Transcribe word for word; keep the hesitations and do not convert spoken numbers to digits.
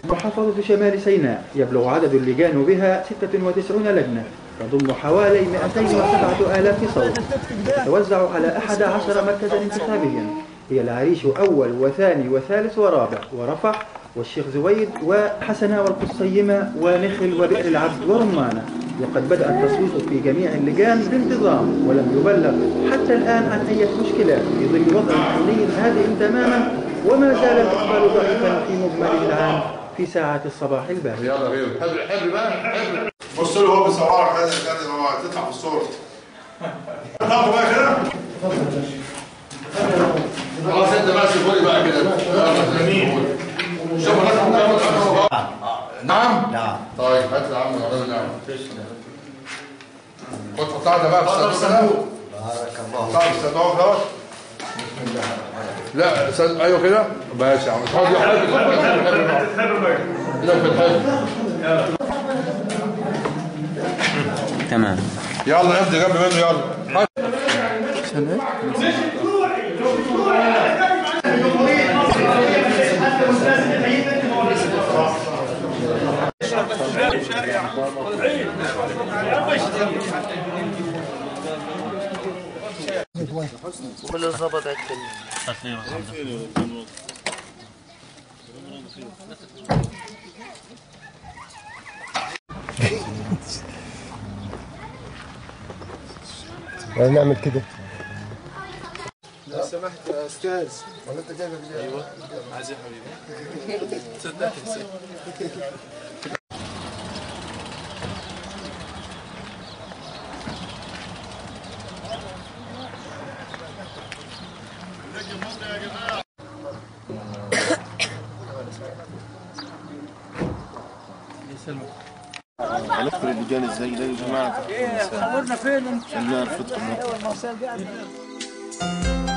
محافظة شمال سيناء يبلغ عدد اللجان بها ستة وتسعين لجنة تضم حوالي مئتين وسبعة آلاف صوت، تتوزع على أحد عشر مركزا انتخابيا هي العريش أول وثاني وثالث ورابع ورفح والشيخ زويد وحسناء والقصيمة ونخل وبئر العبد ورمانة. وقد بدأ التصويت في جميع اللجان بانتظام ولم يبلغ حتى الآن عن أي مشكلات في ظل وضع أمني هادئ تماما، وما زال الإقبال ضعيفا في مجمله العام في ساعات الصباح الباكر. يلا غير حبل حبل بقى حبل. بص له هو بيصورك هذا كان هو هتطلع في الصورة. ناخده بقى كده. خلاص انت بقى سيبولي بقى كده. شوف نعم؟ نعم. طيب هات يا عم الراجل نعم. خد حطها ده بقى في الصندوق. بارك الله. طيب الصندوق دوت. بسم الله. لا سد... ايوه كده ماشي يا عم. خد يا حبيبي. تتحرر بقى. لا تتحرر. يلا. تمام. يلا امضي جنب منه يلا. سنة. كله ظبط عندك. نعمل كده. لو سمحت يا استاذ. ولا انت جايبه بجاي؟ ايوه عايز يا حبيبي. تصدق نسيت. هندخل اللجان ازاي ده يا جماعه؟ صورنا فين انت؟ عشان نعرف ندخل.